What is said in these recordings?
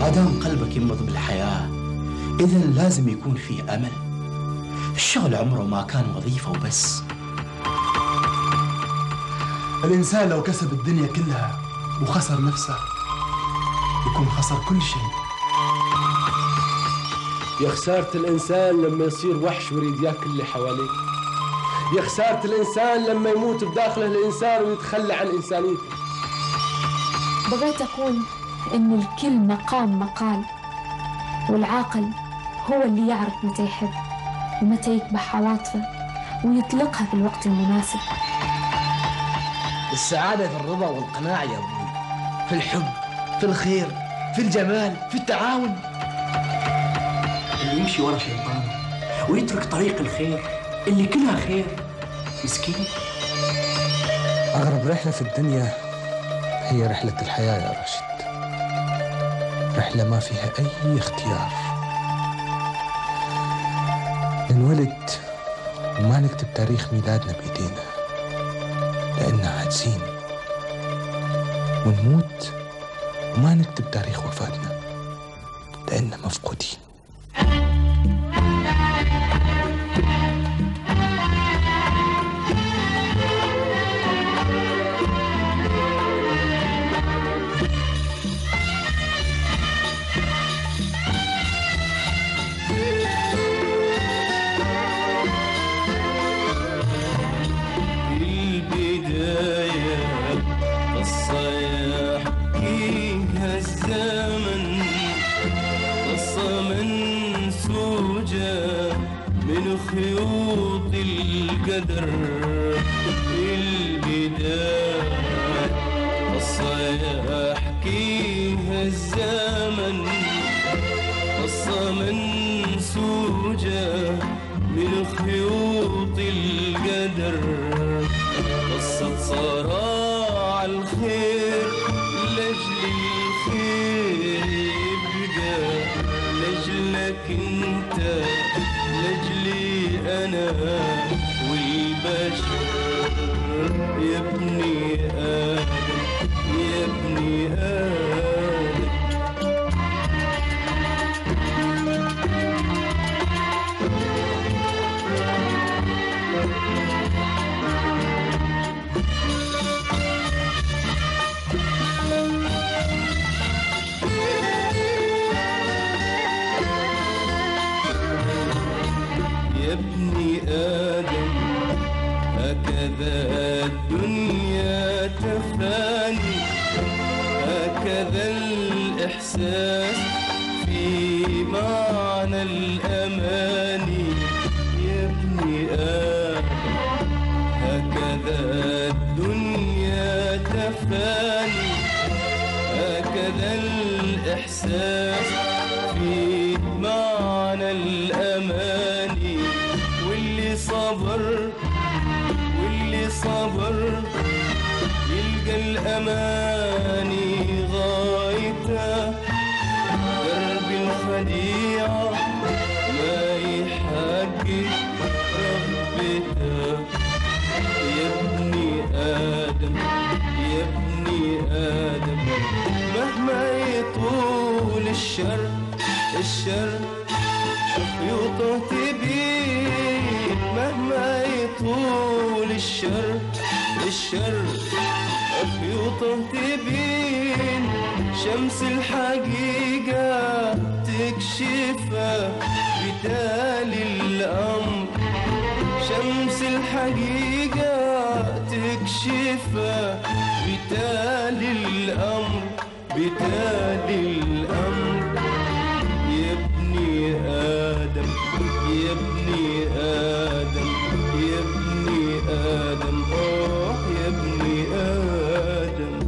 دام قلبك ينبض بالحياة إذن لازم يكون في أمل. الشغل عمره ما كان وظيفة وبس. الإنسان لو كسب الدنيا كلها وخسر نفسه يكون خسر كل شيء. يا خسارة الإنسان لما يصير وحش ويريد ياكل اللي حواليه. يا خسارة الإنسان لما يموت بداخله الإنسان ويتخلى عن إنسانيته. بغيت أقول إن الكل مقام مقال، والعاقل هو اللي يعرف متى يحب ومتى يكبح عواطفه ويطلقها في الوقت المناسب. السعادة في الرضا والقناعة يا أبوي، في الحب، في الخير، في الجمال، في التعاون. اللي يمشي ورا شيطانه ويترك طريق الخير اللي كلها خير مسكين. أغرب رحلة في الدنيا هي رحلة الحياة يا راشد، رحلة ما فيها أي اختيار. ننولد وما نكتب تاريخ ميلادنا بيدينا لأننا عاجزين، ونموت وما نكتب تاريخ وفاتنا لأننا مفقودين. خيوط القدر البداية، قصة يحكيها الزمن، قصة منسوجة من خيوط القدر، قصة صراع الخير لأجل الخير يبقى، لأجلك انت لأجلي أنا والبشر يا ابني آدم، يا ابني آدم. يا ابني آدم هكذا الدنيا تفاني، هكذا الإحساس في معنى الأماني. يا ابني آدم هكذا الدنيا تفاني، هكذا الإحساس في معنى الأماني. واللي صبر واللي صبر يلقى الأماني غايته، درب الخديعة ما يحقق رغبته. يا ابني آدم يا ابني آدم مهما يطول الشر خيوطه تبين، مهما يطول الشر خيوطه تبين. شمس الحقيقة تكشفه بتالي الأمر، شمس الحقيقة تكشفه بتالي الأمر، بتالي الأمر. يا ابني آدم يا ابني آدم يا ابني آدم يا ابني آدم.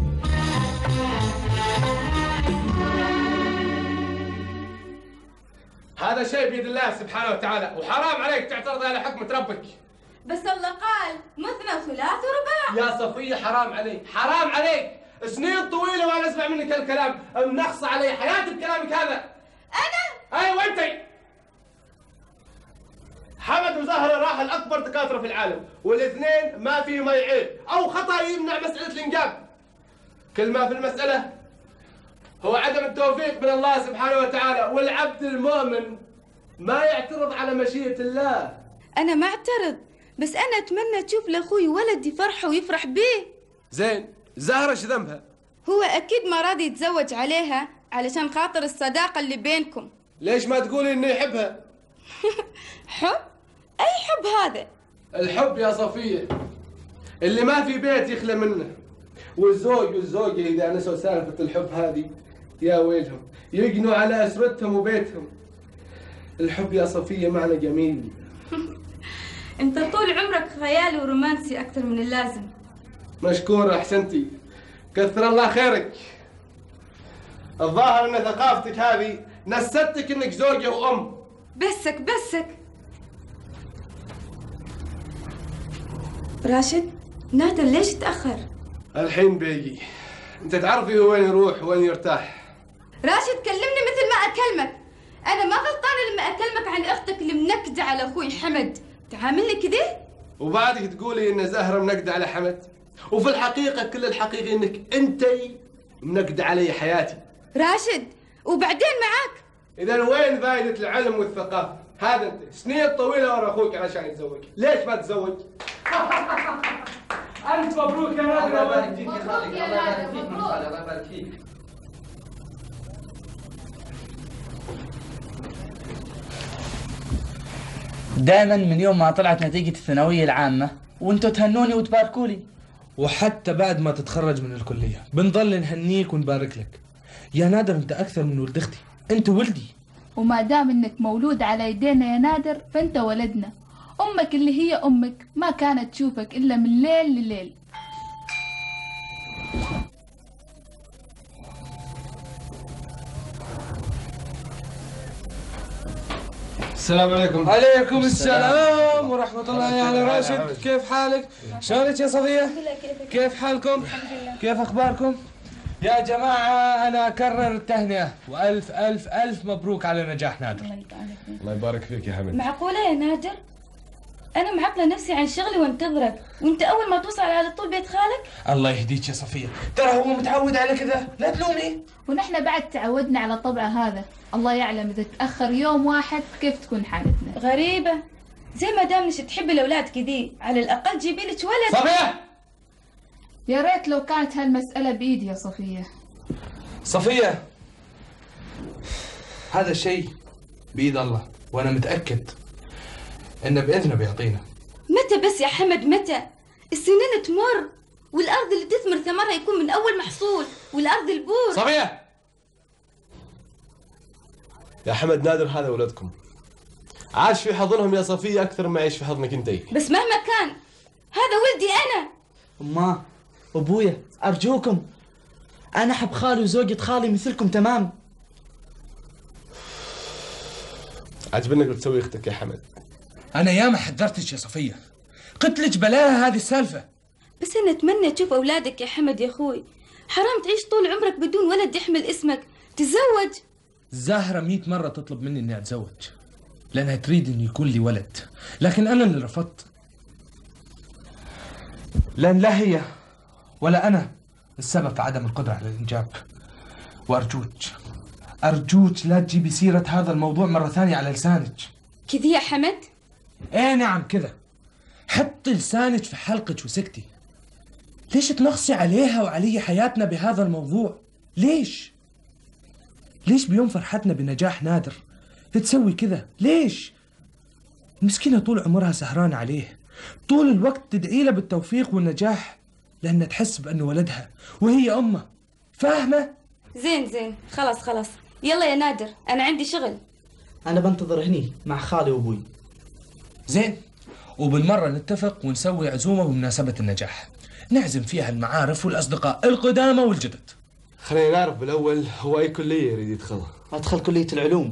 هذا شيء بيد الله سبحانه وتعالى، وحرام عليك تعترض على حكمة ربك. بس الله قال مثنى ثلاث ورباع. يا صفية حرام عليك، حرام عليك، سنين طويلة وانا اسمع منك هالكلام، منخص علي حياتي بكلامك هذا. أنا؟ أيوة أنتي. حمد وزهرة راح الأكبر دكاترة في العالم، والاثنين ما فيهم أي عيب أو خطأ يمنع مسألة الإنجاب. كل ما في المسألة هو عدم التوفيق من الله سبحانه وتعالى، والعبد المؤمن ما يعترض على مشيئة الله. أنا ما أعترض، بس أنا أتمنى تشوف لأخوي ولد يفرحه ويفرح بيه. زين، زهرة ايش ذنبها؟ هو أكيد ما راضي يتزوج عليها علشان خاطر الصداقة اللي بينكم. ليش ما تقولي إنه يحبها؟ حب؟ أي حب هذا؟ الحب يا صفية اللي ما في بيت يخلى منه، والزوج والزوجة إذا نسوا سالفة الحب هذه يا ويلهم، يقنوا على أسرتهم وبيتهم. الحب يا صفية معنى جميل. أنت طول عمرك خيالي ورومانسي أكثر من اللازم. مشكورة، أحسنتي، كثر الله خيرك. الظاهر أن ثقافتك هذه نستك إنك زوجة وأم. بسك راشد، نادر ليش تأخر؟ الحين بيجي. أنت تعرفي هو وين يروح وين يرتاح. راشد كلمني مثل ما أكلمك. أنا ما غلطانة لما أكلمك عن أختك اللي منكدة على أخوي حمد. تعاملني كده؟ وبعدك تقولي إن زهرة منكدة على حمد، وفي الحقيقة كل الحقيقة إنك أنتي منكدة علي حياتي. راشد، وبعدين معاك؟ إذا وين فائدة العلم والثقافة؟ هذا أنت سنين طويلة ورا أخوك عشان يتزوج، ليش ما تزوج؟ ألف مبروك يا نادر. الله يبارك فيك يا خالد، الله يبارك فيك من خالد، الله يبارك فيك. دائما من يوم ما طلعت نتيجة الثانوية العامة وانتوا تهنوني وتباركولي، وحتى بعد ما تتخرج من الكلية بنضل نهنيك ونبارك لك. يا نادر انت اكثر من ولد اختي، انت ولدي. وما دام انك مولود على يدينا يا نادر فانت ولدنا. امك اللي هي امك ما كانت تشوفك الا من ليل لليل. السلام عليكم. عليكم السلام ورحمة الله. يا هلا راشد، كيف حالك؟ شلونك يا صفية؟ كيف حالكم؟ كيف أخباركم؟ يا جماعة أنا أكرر التهنئة وألف ألف ألف مبروك على نجاح نادر. الله يبارك فيك يا حمد. معقولة يا نادر؟ أنا معطلة نفسي عن شغلي وانتظرك، وأنت أول ما توصل على طول بيت خالك؟ الله يهديك يا صفية، ترى هو متعود على كذا، لا تلومي. ونحن بعد تعودنا على طبع هذا. الله يعلم إذا تأخر يوم واحد كيف تكون حالتنا. غريبة، زي ما دامنش تحبي الأولاد كذي، على الأقل جيبي لك ولد. صفية! يا ريت لو كانت هالمسألة بإيدي يا صفية. صفية، هذا الشيء بإيد الله، وأنا متأكد إنه بإذنه بيعطينا. متى بس يا حمد متى؟ السنين تمر، والأرض اللي تثمر ثمرها يكون من أول محصول، والأرض البور. صفية! يا حمد، نادر هذا ولدكم، عاش في حضنهم يا صفية أكثر ما يعيش في حضنك أنتي. بس مهما كان هذا ولدي أنا. أما أبويا أرجوكم، أنا أحب خالي وزوجة خالي مثلكم تمام. عجبنك بتسوي أختك يا حمد. أنا ياما حذرتك يا صفية، قلت لك بلاها هذه السالفة. بس أنا أتمنى تشوف أولادك يا حمد يا أخوي. حرام تعيش طول عمرك بدون ولد يحمل اسمك. تزوج. زهرة 100 مرة تطلب مني إني أتزوج لأنها تريد إنه يكون لي ولد، لكن أنا اللي رفضت، لأن لا هي ولا أنا السبب في عدم القدرة على الإنجاب. وأرجوك لا تجيبي سيرة هذا الموضوع مرة ثانية على لسانك. كذي يا حمد؟ إيه نعم كذا، حطي لسانك في حلقك وسكتي. ليش تنغصي عليها وعلي حياتنا بهذا الموضوع؟ ليش بيوم فرحتنا بنجاح نادر تسوي كذا؟ ليش؟ المسكينة طول عمرها سهرانة عليه، طول الوقت تدعي له بالتوفيق والنجاح لأنها تحس بأنه ولدها وهي أمه. فاهمة؟ زين خلاص يلا يا نادر، أنا عندي شغل. أنا بنتظر هني مع خالي وأبوي. زين، وبالمرة نتفق ونسوي عزومة بمناسبة النجاح نعزم فيها المعارف والأصدقاء القدامى والجدد. خلينا نعرف بالأول هو أي كلية يريد يدخلها. أدخل كلية العلوم.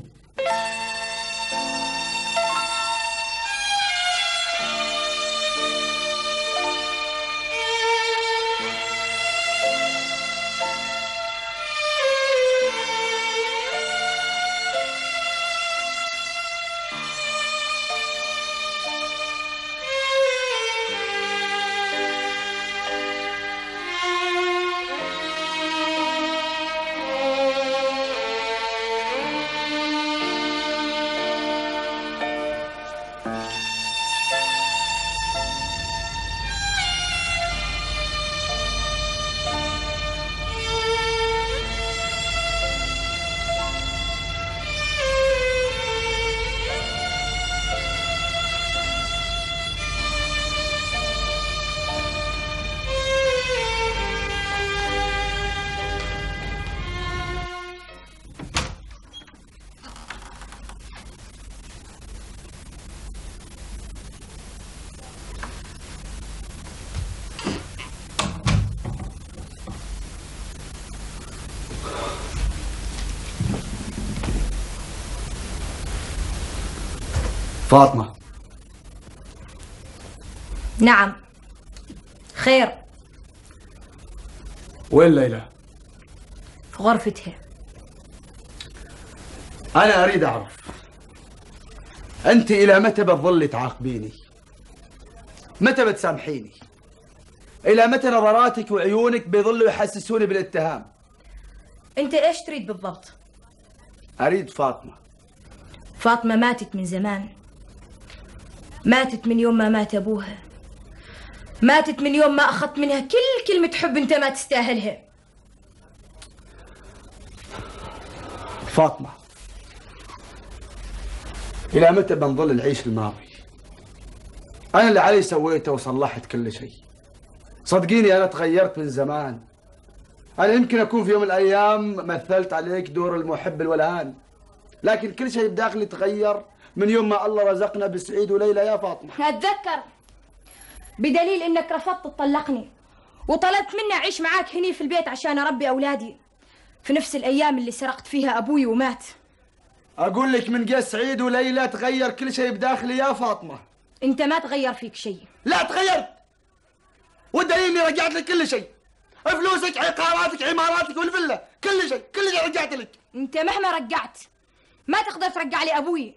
فاطمة. نعم. خير. وين ليلى؟ في غرفتها. أنا أريد أعرف أنت إلى متى بتظلي تعاقبيني؟ متى بتسامحيني؟ إلى متى نظراتك وعيونك بيظلوا يحسسوني بالاتهام؟ أنت إيش تريد بالضبط؟ أريد فاطمة. فاطمة ماتت من زمان. ماتت من يوم ما مات أبوها. ماتت من يوم ما أخذت منها كل كلمة حب أنت ما تستاهلها. فاطمة، إلى متى بنظل نعيش الماضي؟ أنا اللي علي سويته وصلحت كل شيء. صدقيني أنا تغيرت من زمان. أنا يمكن أكون في يوم من الأيام مثلت عليك دور المحب الولهان، لكن كل شيء بداخلي تغير من يوم ما الله رزقنا بسعيد وليلى يا فاطمة. أتذكر بدليل إنك رفضت تطلقني وطلبت مني أعيش معاك هني في البيت عشان أربي أولادي في نفس الأيام اللي سرقت فيها أبوي ومات. أقول لك من جه سعيد وليلى تغير كل شيء بداخلي يا فاطمة. أنت ما تغير فيك شيء. لا تغيرت، والدليل إني رجعت لك كل شيء، فلوسك، عقاراتك، عماراتك والفيلا، كل شيء رجعت لك. أنت مهما رجعت ما تقدر ترجع لي أبوي.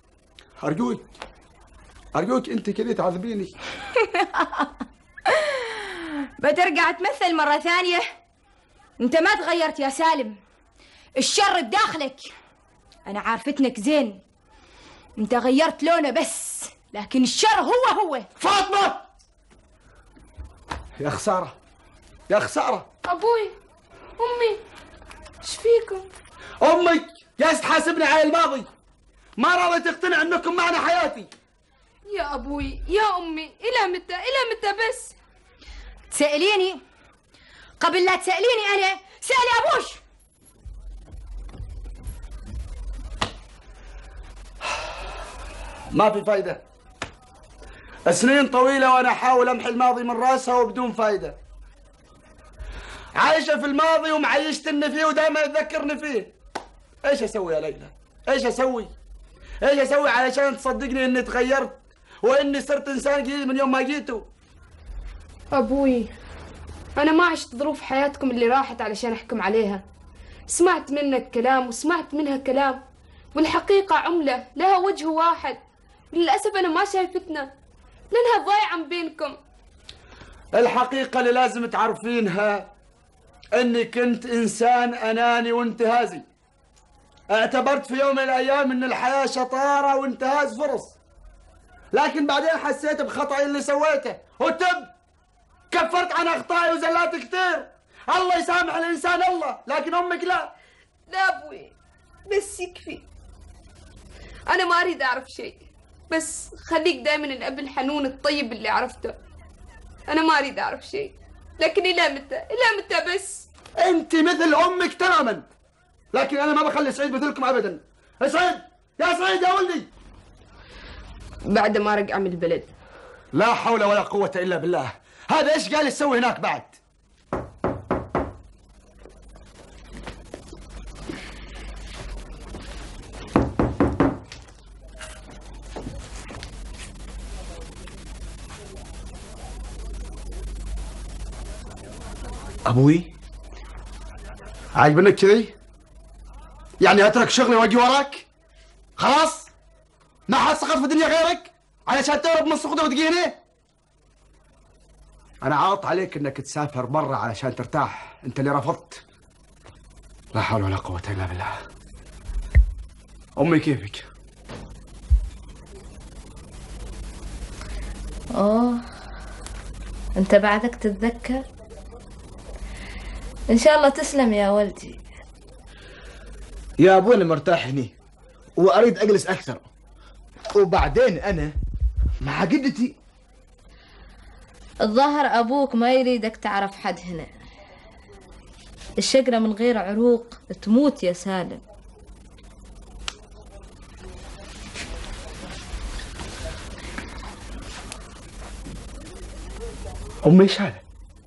أرجوك أنت كذا تعذبيني. بترجع تمثل مرة ثانية؟ أنت ما تغيرت يا سالم، الشر بداخلك. أنا عارفتنك زين، أنت غيرت لونه بس، لكن الشر هو. فاطمة! يا خسارة، يا خسارة. أبوي، أمي، إيش فيكم؟ أمك جالسة تحاسبني على الماضي، ما راضية تقتنع أنكم معنا حياتي. يا أبوي، يا أمي، إلى متى بس؟ تسأليني؟ قبل لا تسأليني أنا سألي أبوش. ما في فايدة، سنين طويلة وأنا أحاول أمحي الماضي من راسها وبدون فايدة. عايشة في الماضي ومعيشتني فيه ودائما تذكرني فيه. إيش أسوي يا ليلى؟ إيش أسوي علشان تصدقني إني تغيرت وإني صرت إنسان جديد من يوم ما جيتوا؟ أبوي، أنا ما عشت ظروف حياتكم اللي راحت علشان أحكم عليها. سمعت منك كلام وسمعت منها كلام، والحقيقة عملة لها وجه واحد. للأسف أنا ما شايفتنا لأنها ضايعة من بينكم. الحقيقة اللي لازم تعرفينها إني كنت إنسان أناني وانتهازي. اعتبرت في يوم من الأيام إن الحياة شطارة وانتهاز فرص، لكن بعدين حسيت بخطأي اللي سويته كفرت عن أخطائي وزلاتي كتير. الله يسامح الإنسان الله، لكن أمك لا. لا أبوي، بس يكفي. أنا ما أريد أعرف شيء، بس خليك دائما الأب الحنون الطيب اللي عرفته. أنا ما أريد أعرف شيء، لكن إلى متى بس؟ أنت مثل أمك تماما، لكن أنا ما بخلي سعيد مثلكم أبدا. سعيد يا سعيد يا ولدي، بعد ما رجع من البلد. لا حول ولا قوة إلا بالله. هذا إيش قال يسوي هناك بعد؟ أبوي، عاجبنك كذي؟ يعني أترك شغلي وأجي وراك؟ خلاص؟ ما حد سقط في الدنيا غيرك؟ علشان تهرب من السقوط وتجيني؟ أنا عاط عليك إنك تسافر برا علشان ترتاح، أنت اللي رفضت. لا حول ولا قوة إلا بالله. أمي كيفك؟ أنت بعدك تتذكر؟ إن شاء الله تسلم يا ولدي. يا أبوي أنا مرتاح هني وأريد أجلس أكثر، وبعدين أنا مع جدتي. الظاهر أبوك ما يريدك تعرف حد هنا. الشجرة من غير عروق تموت يا سالم. أمي إيش هذا؟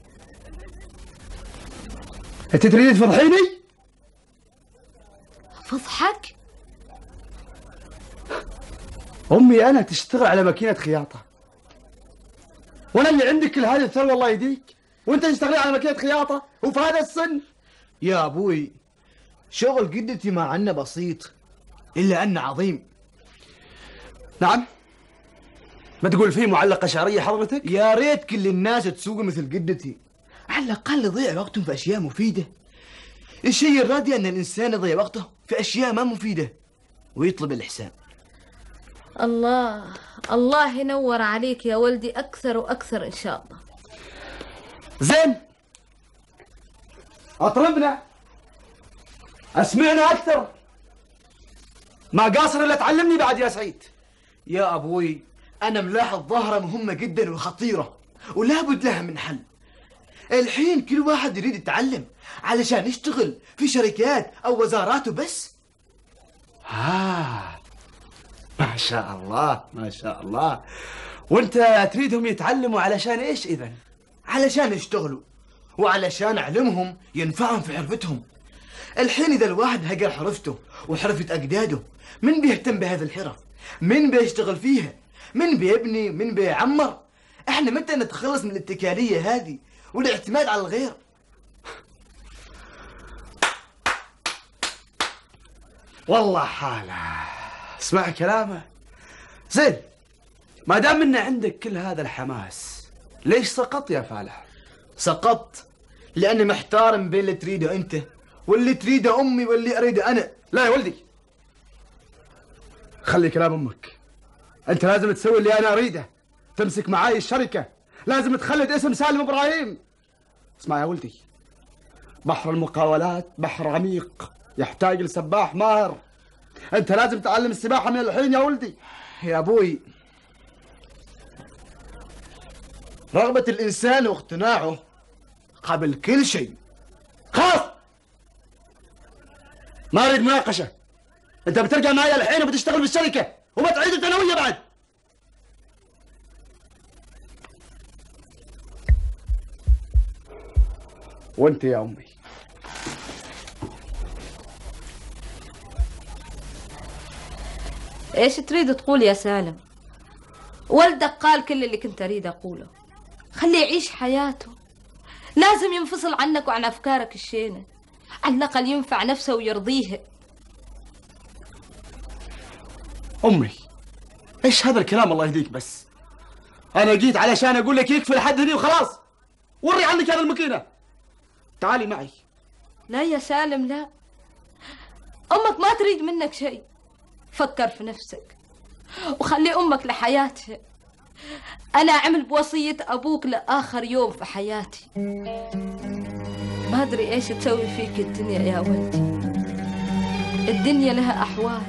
أنت تريد تفضحيني؟ فضحك؟ امي انا تشتغل على ماكينه خياطه، وانا اللي عندي كل هذه الثروه الله يهديك، وانت تشتغلين على ماكينه خياطه وفي هذا السن. يا ابوي شغل جدتي مع انه بسيط الا انه عظيم. نعم، ما تقول فيه معلقه شعريه حضرتك؟ يا ريت كل الناس تسوق مثل جدتي، على الاقل يضيع وقتهم في اشياء مفيده. الشيء الردي ان الانسان يضيع وقته في اشياء ما مفيده ويطلب الاحسان. الله ينور عليك يا ولدي أكثر وأكثر إن شاء الله. زين، أطربنا، أسمعنا أكثر، ما قاصر إلا تعلمني بعد يا سعيد. يا أبوي أنا ملاحظ ظاهرة مهمة جدا وخطيرة ولابد لها من حل. الحين كل واحد يريد يتعلم علشان يشتغل في شركات أو وزارات وبس. ما شاء الله ما شاء الله. وانت تريدهم يتعلموا علشان ايش اذا؟ علشان يشتغلوا وعلشان اعلمهم ينفعهم في حرفتهم. الحين اذا الواحد هجر حرفته وحرفة اجداده، من بيهتم بهذه الحرف؟ من بيشتغل فيها؟ من بيبني؟ من بيعمر؟ احنا متى نتخلص من الاتكالية هذه والاعتماد على الغير؟ والله حاله، اسمع كلامه. زين، ما دام ان عندك كل هذا الحماس، ليش سقط يا فالح؟ سقطت لاني محتار بين اللي تريده انت واللي تريده امي واللي اريده انا. لا يا ولدي، خلي كلام امك. انت لازم تسوي اللي انا اريده، تمسك معاي الشركه، لازم تخلد اسم سالم ابراهيم. اسمع يا ولدي، بحر المقاولات بحر عميق يحتاج لسباح ماهر. انت لازم تتعلم السباحه من الحين يا ولدي. يا ابوي رغبة الانسان واقتناعه قبل كل شيء. خلاص، ما اريد مناقشه. انت بترجع معي الحين وبتشتغل بالشركه وبتعيد الثانويه بعد. وانت يا امي إيش تريد تقول يا سالم؟ ولدك قال كل اللي كنت أريد أقوله. خليه يعيش حياته، لازم ينفصل عنك وعن أفكارك الشينة، على الأقل ينفع نفسه ويرضيها. امي ايش هذا الكلام الله يهديك؟ بس انا جيت علشان اقول لك يكفي لحد هني وخلاص. وري عنك هذا الماكينه، تعالي معي. لا يا سالم لا، أمك ما تريد منك شيء. فكر في نفسك وخلي أمك لحياتها. أنا أعمل بوصية أبوك لآخر يوم في حياتي. ما أدري إيش تسوي فيك الدنيا يا ولدي، الدنيا لها أحوال.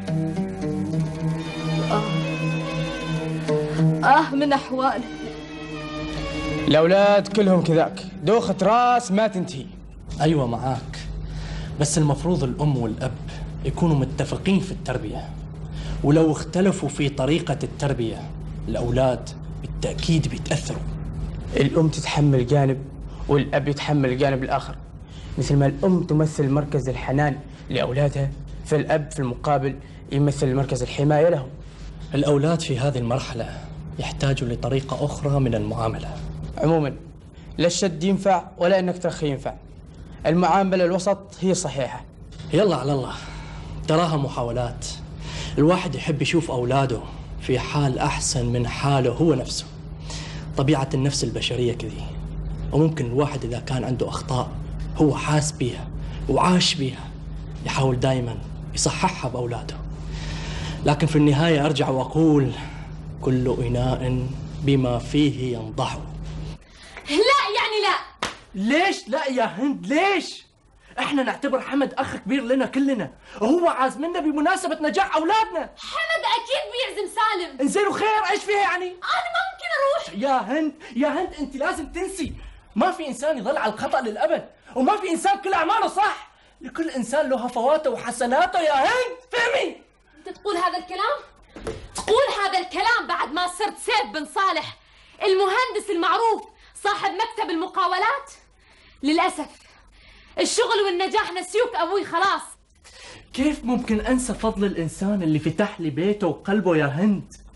من أحوالها. الأولاد كلهم كذاك، دوخة راس ما تنتهي. أيوة معاك، بس المفروض الأم والأب يكونوا متفقين في التربية، ولو اختلفوا في طريقة التربية الأولاد بالتأكيد بيتأثروا. الأم تتحمل جانب والأب يتحمل الجانب الآخر. مثل ما الأم تمثل مركز الحنان لأولادها، فالأب في المقابل يمثل مركز الحماية لهم. الأولاد في هذه المرحلة يحتاجوا لطريقة أخرى من المعاملة. عموما لا الشد ينفع ولا إنك ترخي ينفع، المعاملة الوسط هي صحيحة. يلا على الله، تراها محاولات. الواحد يحب يشوف أولاده في حال أحسن من حاله هو نفسه. طبيعة النفس البشرية كذي، وممكن الواحد إذا كان عنده أخطاء هو حاس بيها وعاش بيها يحاول دائما يصححها بأولاده. لكن في النهاية أرجع وأقول كل إناء بما فيه ينضح. لا يعني لا. ليش لا يا هند؟ ليش؟ احنا نعتبر حمد اخ كبير لنا كلنا، وهو عازمنا بمناسبة نجاح اولادنا. حمد اكيد بيعزم سالم. انزين وخير، ايش فيها يعني؟ انا ما ممكن اروح. يا هند انت لازم تنسي، ما في انسان يظل على الخطأ للابد، وما في انسان كل اعماله صح. لكل انسان له هفواته وحسناته يا هند، فهمي؟ انت تقول هذا الكلام؟ تقول هذا الكلام بعد ما صرت سيف بن صالح المهندس المعروف صاحب مكتب المقاولات؟ للأسف الشغل والنجاح نسيوك أبوي خلاص. كيف ممكن أنسى فضل الإنسان اللي فتح لي بيته وقلبه يا هند؟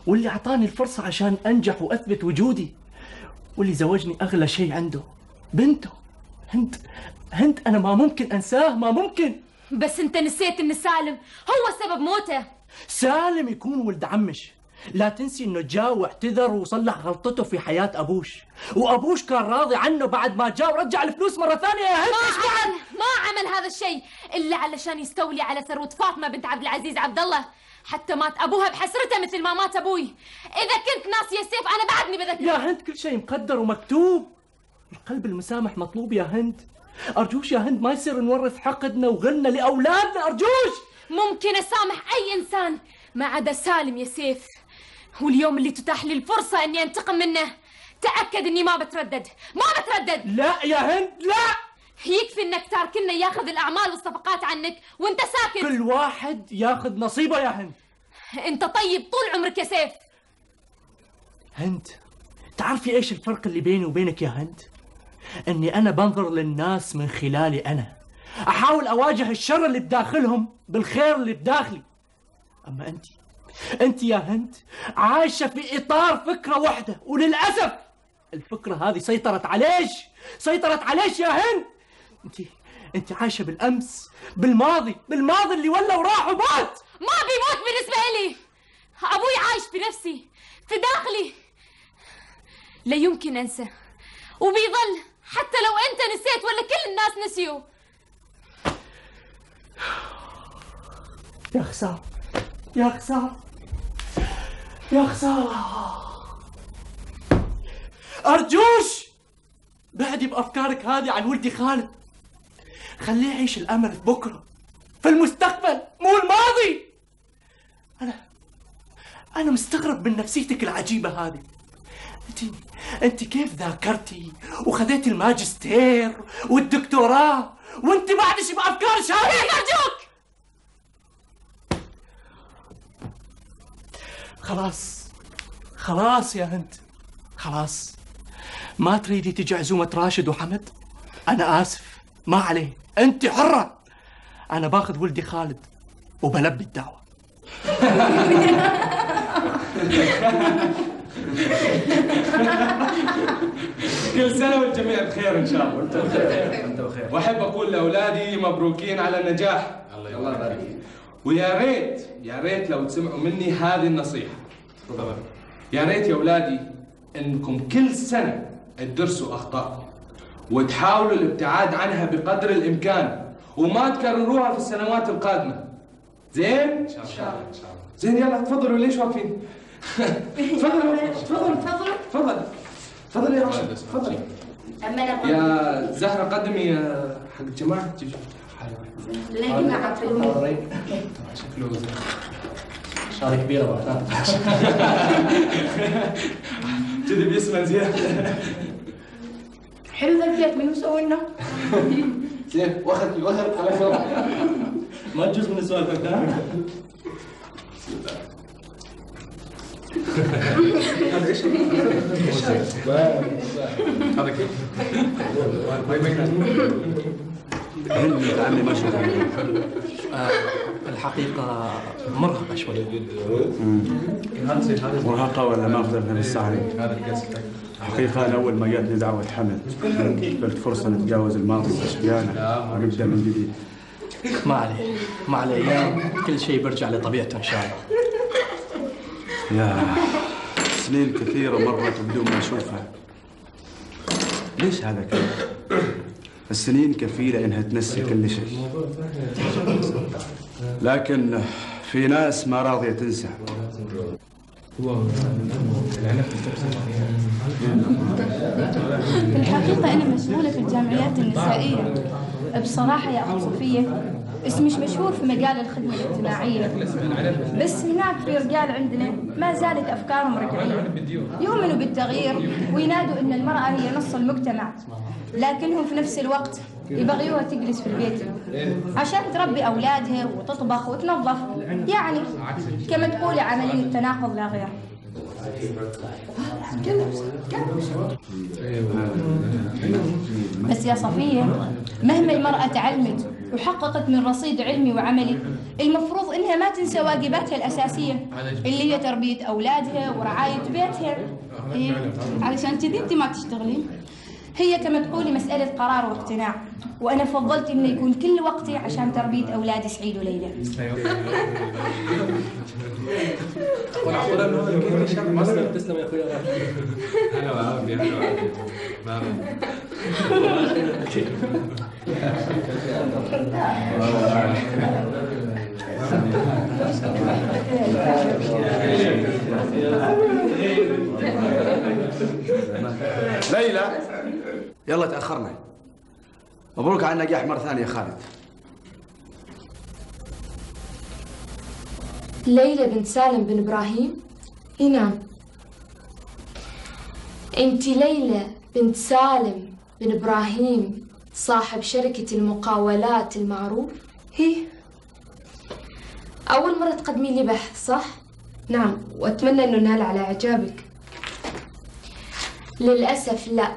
واللي أعطاني الفرصة عشان أنجح وأثبت وجودي، واللي زوجني أغلى شيء عنده، بنته. هند أنا ما ممكن أنساه، ما ممكن. بس أنت نسيت إن سالم هو سبب موته. سالم يكون ولد عمش، لا تنسي إنه جاء واعتذر وصلح غلطته في حياة أبوش، وأبوش كان راضي عنه بعد ما جاء ورجع الفلوس مرة ثانية. يا هند ما عمل هذا الشيء إلا علشان يستولي على ثروة فاطمة بنت عبد العزيز عبد الله، حتى مات أبوها بحسرته مثل ما مات أبوي. إذا كنت ناسية سيف أنا بعدني بذكر. يا هند كل شيء مقدر ومكتوب، القلب المسامح مطلوب يا هند. أرجوش يا هند ما يصير نورث حقدنا وغلنا لأولادنا، أرجوش. ممكن أسامح أي إنسان ما عدا سالم يا سيف، واليوم اللي تتاح لي الفرصة إني أنتقم منه تأكد إني ما بتردد. لا يا هند لا، يكفي إنك تاركنا ياخذ الأعمال والصفقات عنك وأنت ساكت. كل واحد ياخذ نصيبه يا هند. أنت طيب طول عمرك يا سيف. هند تعرفي إيش الفرق اللي بيني وبينك يا هند؟ إني أنا بنظر للناس من خلالي أنا، أحاول أواجه الشر اللي بداخلهم بالخير اللي بداخلي. أما أنت يا هند عايشة في إطار فكرة واحدة، وللأسف الفكرة هذه سيطرت عليش يا هند. أنت عايشة بالأمس، بالماضي اللي ولا وراح ومات. ما بيموت بالنسبة لي، أبوي عايش في نفسي في داخلي، لا يمكن أنسى، وبيظل حتى لو أنت نسيت ولا كل الناس نسيوا. يا خسارة يا خسارة يا خسارة. أرجوش بعدي بأفكارك هذه عن ولدي خالد، خليه يعيش الأمل في بكرة، في المستقبل مو الماضي. أنا مستغرب من نفسيتك العجيبة هذه. أنت كيف ذاكرتي وخذيتي الماجستير والدكتوراه وأنت بعدش بأفكار شهادة؟ أرجوك خلاص يا هند، خلاص ما تريدي تجي عزومة راشد وحمد؟ أنا آسف، ما عليه، أنت حرة. أنا باخذ ولدي خالد وبلبي الدعوة. كل سنة والجميع بخير إن شاء الله. أنت بخير. وأحب أقول لأولادي مبروكين على النجاح. الله يبارك فيك. ويا ريت لو تسمعوا مني هذه النصيحة. يا ريت يا أولادي إنكم كل سنة تدرسوا أخطاءكم وتحاولوا الابتعاد عنها بقدر الإمكان، وما تكرروها في السنوات القادمة. زين؟ إن شاء الله. زين يلا تفضلوا، ليش واقفين؟ تفضل يا راشد، تفضل. يا زهرة قدمي حق الجماعة. لا هنا عم فيلمون. شكله شارة كبيرة بقى. كذي بيسمن زيادة. حلو ذا البيت، منو مسوي لنا؟ زين واخذ على فوق. ما تجوز من السؤال فتاة. هذا ايش؟ هذا كيف؟ هند عمي ما شاء الله. الحقيقة مرهقة شوي. مرهقة ولا ما أقدر نفس عليك؟ حقيقة أنا أول ما جاتني دعوة حمد قلت فرصة نتجاوز الماضي والأشياء ونبدأ من جديد. ما عليه أيام كل شيء بيرجع لطبيعته إن شاء الله. يا سنين كثيرة مرت بدون ما أشوفها. ليش هذا كله؟ السنين كفيلة إنها تنسي كل شيء، لكن في ناس ما راضية تنسى. في الحقيقة أنا مشغولة في الجمعيات النسائية. بصراحة يا أخت صفية اسمش مشهور في مجال الخدمة الاجتماعية، بس هناك في رجال عندنا ما زالت أفكارهم رجعية، يؤمنوا بالتغيير وينادوا إن المرأة هي نص المجتمع، لكنهم في نفس الوقت يبغيوها تجلس في البيت عشان تربي أولادها وتطبخ وتنظف، يعني كما تقولي عملية التناقض لا غير. بس يا صفية مهما المرأة تعلمت وحققت من رصيد علمي وعملي المفروض إنها ما تنسى واجباتها الأساسية اللي هي تربية أولادها ورعاية بيتها. إيه، علشان كذي أنت ما تشتغلين. هي كما تقولي مسألة قرار واقتناع، وأنا فضلت إنه يكون كل وقتي عشان تربية أولادي سعيد وليلى. تسلم يا أخويا. هلا وعافية، هلا ليلى، يلا تأخرنا. مبروك على النجاح مرة ثانية يا خالد. ليلى بنت سالم بن إبراهيم؟ إي نعم. أنت ليلى بنت سالم بن إبراهيم صاحب شركة المقاولات المعروف؟ هي أول مرة تقدمي لي بحث صح؟ نعم، وأتمنى أنه نال على إعجابك. للأسف لا.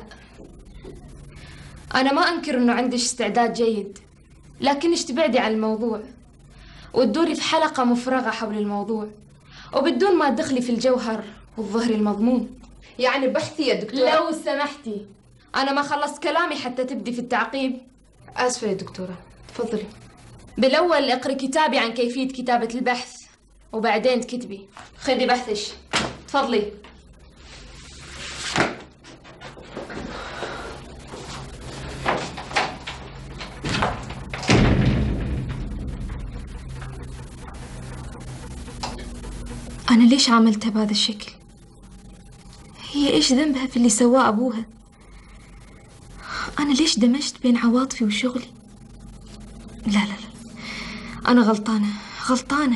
أنا ما أنكر أنه عندك استعداد جيد، لكنش تبعدي عن الموضوع وتدوري في حلقة مفرغة حول الموضوع وبدون ما تدخلي في الجوهر والظهر المضمون. يعني بحثي يا دكتورة. لو سمحتي، أنا ما خلصت كلامي حتى تبدي في التعقيب. آسفة يا دكتورة، تفضلي. بالأول اقري كتابي عن كيفية كتابة البحث وبعدين تكتبي. خذي بحثش، تفضلي. أنا ليش عملتها بهذا الشكل؟ هي إيش ذنبها في اللي سواه أبوها؟ أنا ليش دمجت بين عواطفي وشغلي؟ لا لا لا، أنا غلطانة غلطانة.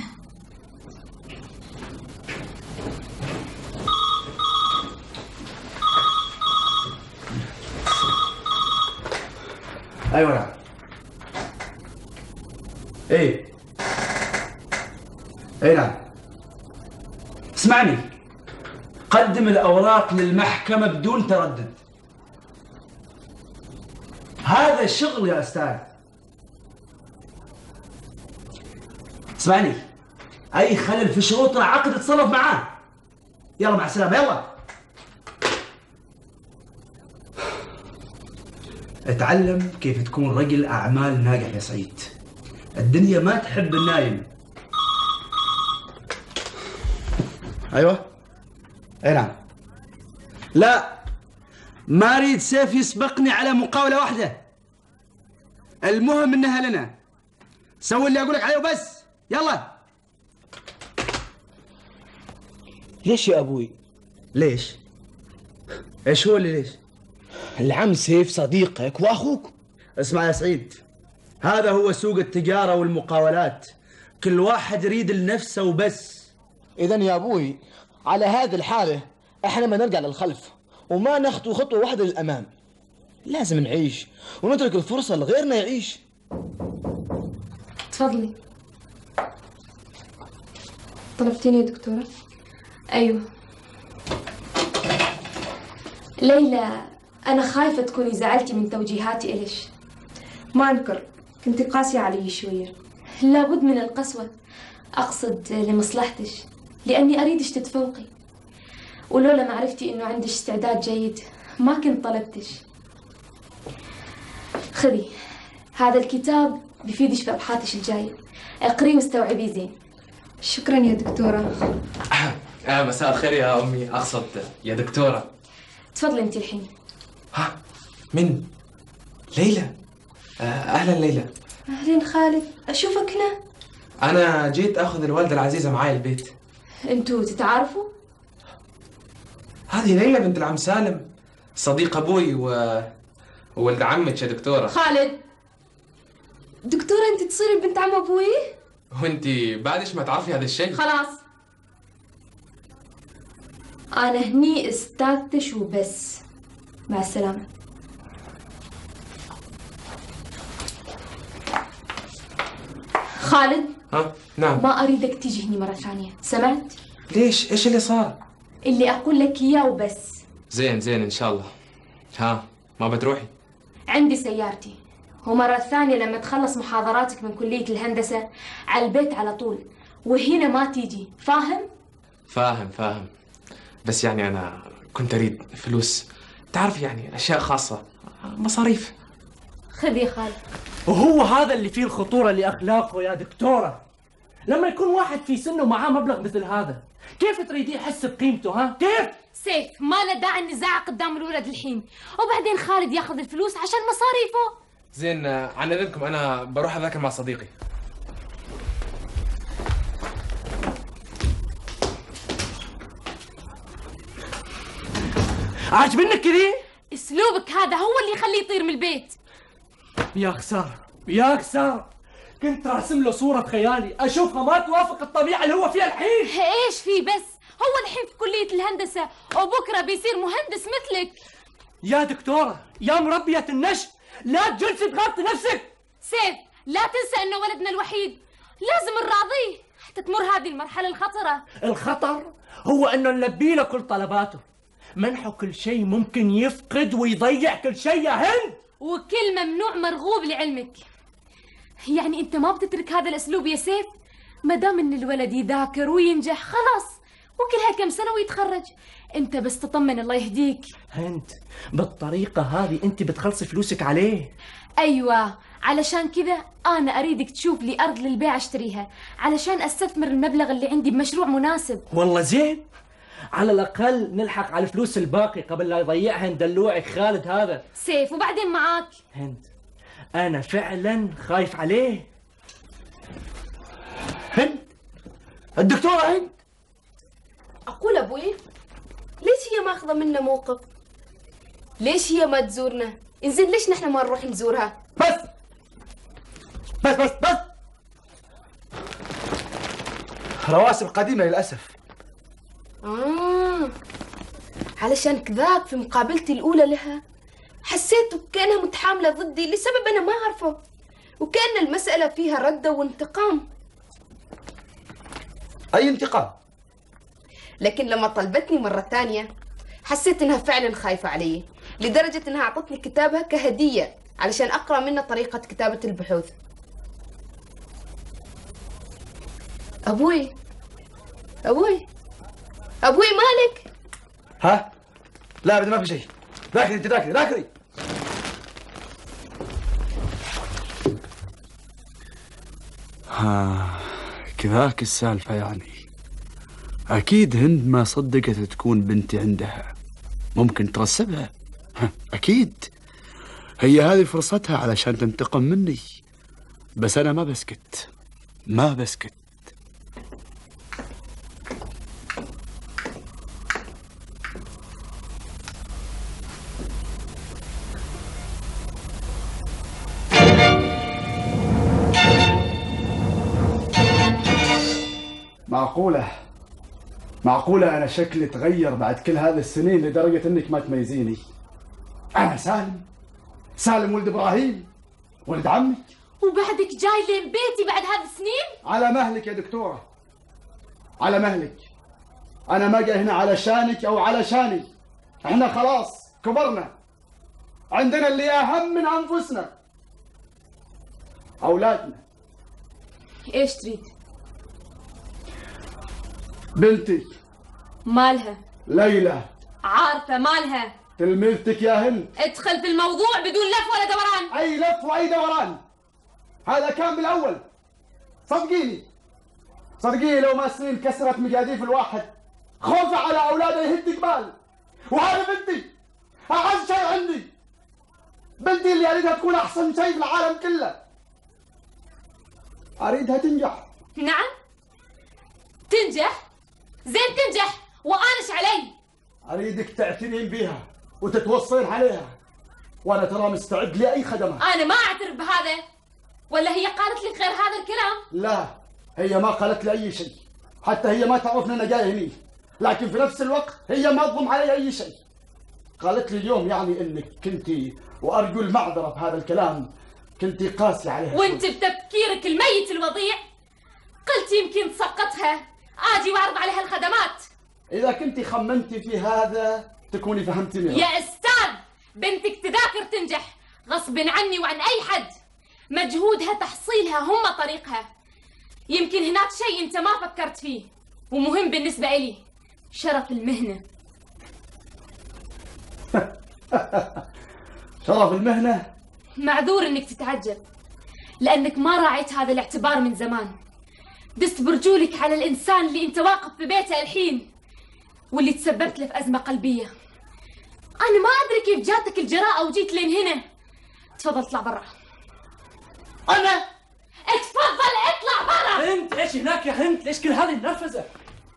أيوة نعم. إيه نعم. اسمعني، قدم الأوراق للمحكمة بدون تردد. هذا شغل يا أستاذ. اسمعني، أي خلل في شروط العقد اتصرف معاه. يلا مع السلامة، يلا. اتعلم كيف تكون رجل أعمال ناجح يا سعيد. الدنيا ما تحب النايم. أيوة. أي نعم. لا، ما أريد سيف يسبقني على مقاولة واحدة. المهم إنها لنا. سوي اللي أقولك عليه وبس. يلا. ليش يا أبوي؟ ليش؟ إيش هو اللي ليش؟ العم سيف صديقك وأخوك. اسمع يا سعيد، هذا هو سوق التجارة والمقاولات. كل واحد يريد لنفسه وبس. إذن يا أبوي، على هذه الحالة إحنا ما نرجع للخلف وما نخطو خطوة واحدة للأمام. لازم نعيش ونترك الفرصة لغيرنا يعيش. تفضلي. طلبتيني يا دكتورة؟ أيوة. ليلى، أنا خايفة تكوني زعلتي من توجيهاتي إليش. ما أنكر، كنت قاسية علي شوية. لابد من القسوة، أقصد لمصلحتش، لأني أريدش تتفوقي. ولولا معرفتي إنه عندش استعداد جيد ما كنت طلبتش. خذي هذا الكتاب بيفيدش في أبحاثش الجاية، اقريه واستوعبيه زين. شكرا يا دكتورة. مساء الخير يا أمي، أقصد يا دكتورة. تفضلي أنت الحين. ها، من؟ ليلى. أهلا ليلى. أهلين خالد، أشوفك هنا. أنا جيت أخذ الوالدة العزيزة معاي البيت. أنتوا تتعارفوا؟ هذه ليلى بنت العم سالم، صديق أبوي وولد عمك يا دكتورة. خالد، دكتورة أنت تصيري بنت عم أبوي؟ وأنت بعدش ما تعرفي هذا الشيء؟ خلاص، أنا هني استاذتش وبس. مع السلامة. خالد. ها؟ نعم. ما أريدك تيجي هني مرة ثانية، سمعت؟ ليش؟ إيش اللي صار؟ اللي أقول لك إياه وبس. زين إن شاء الله. ها، ما بتروحي؟ عندي سيارتي ومرة ثانية لما تخلص محاضراتك من كلية الهندسة على البيت على طول، وهنا ما تيجي. فاهم؟ فاهم، بس يعني أنا كنت أريد فلوس، تعرف يعني أشياء خاصة، مصاريف. خذ يا خالد. وهو هذا اللي فيه الخطورة لأخلاقه يا دكتورة. لما يكون واحد في سنه ومعاه مبلغ مثل هذا، كيف تريديه يحس بقيمته؟ ها كيف؟ سيف، ما له داعي نزعق قدام الولد الحين، وبعدين خالد ياخذ الفلوس عشان مصاريفه. زين، عن إذنكم أنا بروح أذاكر مع صديقي. عاجبنك كذي؟ اسلوبك هذا هو اللي يخليه يطير من البيت. يا خسارة، كنت راسم له صورة بخيالي أشوفها ما توافق الطبيعة اللي هو فيها الحين. ايش في بس؟ هو الحين في كلية الهندسة وبكرة بيصير مهندس مثلك. يا دكتورة، يا مربية النشء، لا تجلسي تغطي نفسك. سيف، لا تنسى انه ولدنا الوحيد، لازم نراضيه حتى تمر هذه المرحلة الخطرة. الخطر هو انه نلبي له كل طلباته، منحه كل شيء ممكن يفقد ويضيع كل شيء يا هند. وكل ممنوع مرغوب لعلمك. يعني انت ما بتترك هذا الاسلوب يا سيف؟ ما دام ان الولد يذاكر وينجح خلاص، وكلها كم سنة ويتخرج، انت بس تطمن الله يهديك. هند، بالطريقة هذه انت بتخلصي فلوسك عليه. ايوه، علشان كذا انا اريدك تشوف لي ارض للبيع اشتريها علشان استثمر المبلغ اللي عندي بمشروع مناسب. والله زين، على الاقل نلحق على الفلوس الباقي قبل لا يضيعها ندلوعك خالد هذا. سيف، وبعدين معاك. هند، انا فعلا خايف عليه. هند، الدكتورة هند. اقول ابوي، ليش هي ماخذه منا موقف؟ ليش هي ما تزورنا؟ انزين ليش نحن ما نروح نزورها؟ بس رواسب قديمة للأسف. علشان كذاك في مقابلتي الأولى لها حسيت كأنها متحاملة ضدي لسبب أنا ما أعرفه، وكأن المسألة فيها ردة وانتقام. أي انتقام؟ لكن لما طلبتني مرة ثانية حسيت إنها فعلا خايفة علي، لدرجة إنها أعطتني كتابها كهدية علشان أقرأ منه طريقة كتابة البحوث. أبوي مالك؟ ها؟ لا أبدا ما في شيء. ذاكري أنت، ذاكري. كذاك السالفة يعني. أكيد هند ما صدقت تكون بنتي عندها، ممكن ترسبها. أكيد هي هذه فرصتها علشان تنتقم مني، بس أنا ما بسكت. معقولة أنا شكلي تغير بعد كل هذه السنين لدرجة إنك ما تميزيني؟ أنا سالم ولد إبراهيم، ولد عمك. وبعدك جاي لين بيتي بعد هذه السنين؟ على مهلك يا دكتورة، على مهلك. أنا ما جاي هنا علشانك أو علشاني، إحنا خلاص كبرنا، عندنا اللي أهم من أنفسنا، أولادنا. إيش تريد؟ بنتي. مالها؟ ليلى. عارفة مالها؟ تلميذتك يا هند. ادخل في الموضوع بدون لف ولا دوران. أي لف وأي دوران، هذا كان بالأول. صدقيني لو ما سنين كسرت مجاديف الواحد خوفه على أولاده يهد جبال. وهذه بنتي، أعز شيء عندي، بنتي اللي أريدها تكون أحسن شيء في العالم كله، أريدها تنجح. نعم؟ تنجح؟ زين تنجح وآنش علي. أريدك تعتنين بيها وتتوصين عليها، وأنا ترى مستعد لأي خدمات. أنا ما أعترف بهذا، ولا هي قالت لك غير هذا الكلام؟ لا، هي ما قالت لي أي شيء، حتى هي ما تعرفني أنا جاي هني، لكن في نفس الوقت هي ما تضم علي أي شيء. قالت لي اليوم يعني إنك كنتي، وأرجو المعذرة بهذا الكلام، كنتي قاسي عليها. وأنت بتفكيرك الميت الوضيع قلت يمكن تسقطها آجي وأعرض عليها الخدمات. إذا كنتي خمنتي في هذا تكوني فهمتني. يا أستاذ، بنتك تذاكر تنجح، غصب عني وعن أي حد. مجهودها تحصيلها هم طريقها. يمكن هناك شيء أنت ما فكرت فيه ومهم بالنسبة إلي، شرف المهنة. شرف المهنة؟ معذور إنك تتعجب، لأنك ما راعيت هذا الاعتبار من زمان. دست برجولك على الإنسان اللي أنت واقف في بيته الحين، واللي تسببت له في أزمة قلبية. أنا ما أدري كيف جاتك الجراءة وجيت لين هنا. تفضل اطلع برا. أنا؟ اتفضل اطلع برا. هند إيش هناك يا هند؟ ليش كل هذه النرفزة؟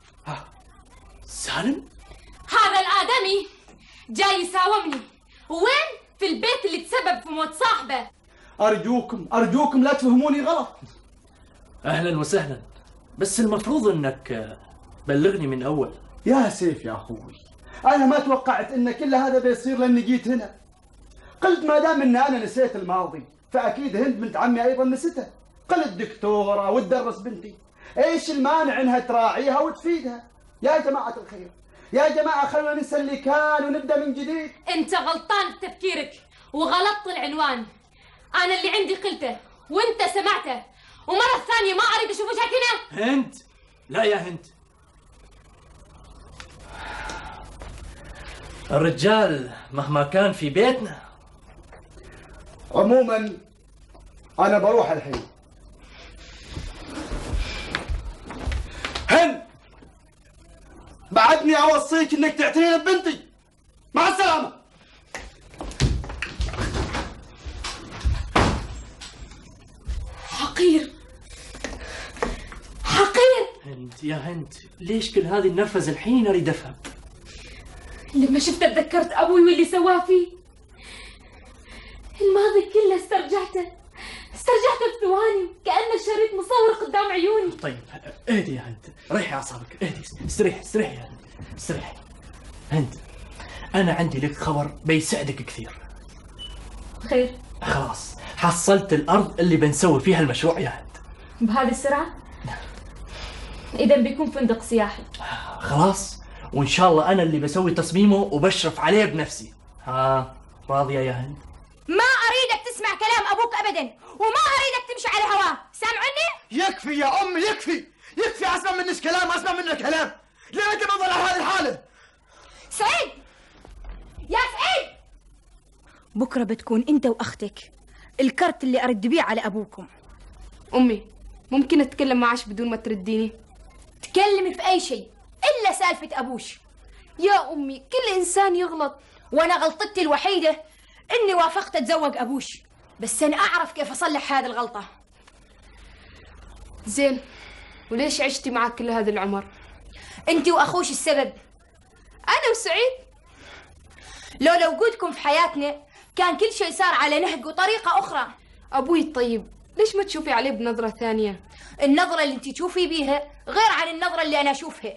سالم؟ هذا الآدمي جاي يساومني. وين؟ في البيت اللي تسبب في موت صاحبه. أرجوكم لا تفهموني غلط. أهلا وسهلا، بس المفروض إنك بلغني من أول. يا سيف يا أخوي، أنا ما توقعت إن كل هذا بيصير لأني جيت هنا. قلت ما دام إن أنا نسيت الماضي فأكيد هند بنت عمي أيضا نسيته. قلت دكتورة وتدرس بنتي، إيش المانع إنها تراعيها وتفيدها؟ يا جماعة الخير، يا جماعة خلونا ننسى اللي كان ونبدأ من جديد. أنت غلطان بتفكيرك وغلطت العنوان. أنا اللي عندي قلته وأنت سمعته، ومرة ثانية ما أريد أشوف وجهك هنا. هند، لا يا هند. الرجال مهما كان في بيتنا. عموما أنا بروح الحين. هند، بعدني أوصيك إنك تعتنين ببنتي. مع السلامة. حقير. هند يا هند، ليش كل هذه النرفزة الحين؟ أريد أفهم. لما شفت تذكرت أبوي واللي سواه فيه. الماضي كله استرجعته بثواني، كأنه شريط مصور قدام عيوني. طيب اهدي يا هند، ريحي أعصابك، اهدي، استريحي يا هند، استريحي. هند، أنا عندي لك خبر بيسعدك كثير. خير؟ خلاص حصلت الأرض اللي بنسوي فيها المشروع يا هند. بهذه السرعة؟ إذا بيكون فندق سياحي. خلاص، وإن شاء الله أنا اللي بسوي تصميمه وبشرف عليه بنفسي. راضية يا هند؟ ما أريدك تسمع كلام أبوك أبدا، وما أريدك تمشي على هواه، سامعني؟ يكفي يا أمي، يكفي أسمع منك كلام، أسمع منك كلام. ليه أنت بتظل على هذه الحالة؟ سعيد، يا سعيد، بكرة بتكون أنت وأختك الكرت اللي أرد بيه على أبوكم. أمي، ممكن أتكلم معاش بدون ما ترديني؟ تكلمي في أي شيء إلا سالفة أبوش. يا أمي، كل إنسان يغلط، وأنا غلطتي الوحيدة إني وافقت أتزوج أبوش، بس أنا أعرف كيف أصلح هذه الغلطة. زين، وليش عشتي معك كل هذا العمر؟ أنت وأخوش السبب. أنا وسعيد؟ لو وجودكم في حياتنا كان كل شيء صار على نهج وطريقة أخرى. أبوي الطيب، ليش ما تشوفي عليه بنظرة ثانية؟ النظرة اللي أنت تشوفي بيها غير عن النظرة اللي أنا أشوفها.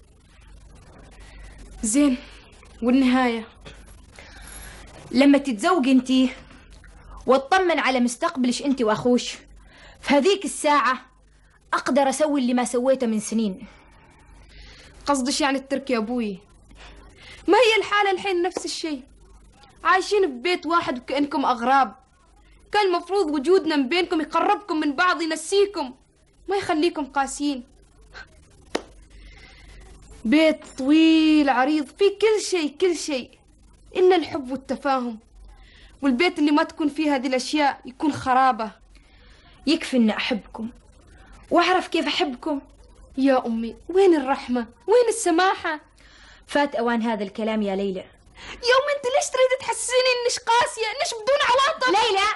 زين، والنهاية؟ لما تتزوجي أنت واطمن على مستقبلش أنت وأخوش، في هذيك الساعة أقدر أسوي اللي ما سويته من سنين. قصدش يعني الترك يا أبوي؟ ما هي الحالة الحين نفس الشيء، عايشين ببيت واحد وكأنكم أغراب. كان المفروض وجودنا من بينكم يقربكم من بعض، ينسيكم، ما يخليكم قاسيين. بيت طويل عريض فيه كل شيء إلا الحب والتفاهم، والبيت اللي ما تكون فيه هذه الأشياء يكون خرابة. يكفي إني أحبكم وأعرف كيف أحبكم. يا أمي، وين الرحمة؟ وين السماحة؟ فات أوان هذا الكلام يا ليلى. يا أمي، أنت ليش تريد تحسسيني إنش قاسية، إنش بدون عواطف؟ ليلى،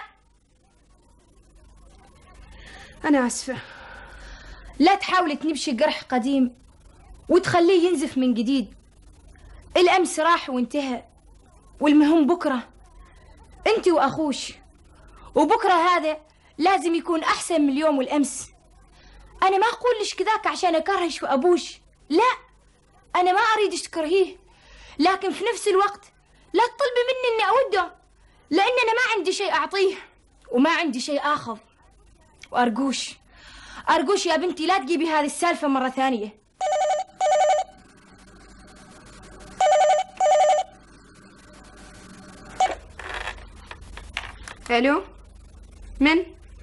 أنا آسفة. لا تحاولي تنبشي جرح قديم وتخليه ينزف من جديد. الأمس راح وانتهى، والمهم بكرة أنت وأخوش، وبكرة هذا لازم يكون أحسن من اليوم والأمس. أنا ما أقولش كذاك عشان أكرهش في أبوش، لا، أنا ما أريدش تكرهيه، لكن في نفس الوقت لا تطلبي مني إني أوده، لأن أنا ما عندي شيء أعطيه وما عندي شيء آخذ. وأرجوش يا بنتي لا تجيبي هذه السالفة مرة ثانية. الو، من؟